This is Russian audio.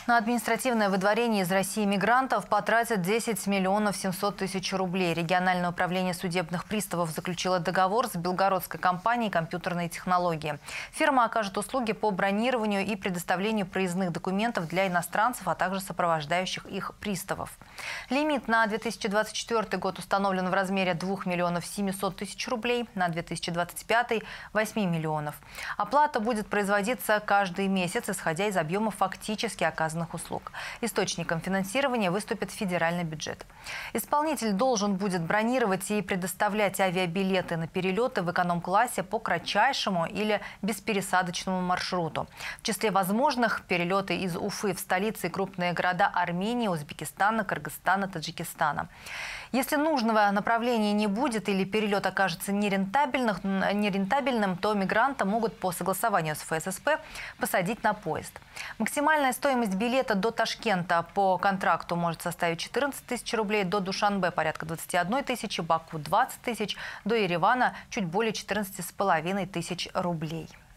На административное выдворение из России мигрантов потратят 10 миллионов 700 тысяч рублей. Региональное управление судебных приставов заключило договор с белгородской компанией «Компьютерные технологии». Фирма окажет услуги по бронированию и предоставлению проездных документов для иностранцев, а также сопровождающих их приставов. Лимит на 2024 год установлен в размере 2 миллионов 700 тысяч рублей, на 2025 – 8 миллионов. Оплата будет производиться каждый месяц, исходя из объема фактически оказанных услуг. Источником финансирования выступит федеральный бюджет. Исполнитель должен будет бронировать и предоставлять авиабилеты на перелеты в эконом-классе по кратчайшему или беспересадочному маршруту. В числе возможных перелеты из Уфы в столицы и крупные города Армении, Узбекистана, Кыргызстана, Таджикистана. Если нужного направления не будет или перелет окажется нерентабельным, то мигранта могут по согласованию с ФССП посадить на поезд. Максимальная стоимость билета до Ташкента по контракту может составить 14 тысяч рублей, до Душанбе порядка 21 тысячи, Баку 20 тысяч, до Еревана чуть более 14,5 тысяч рублей.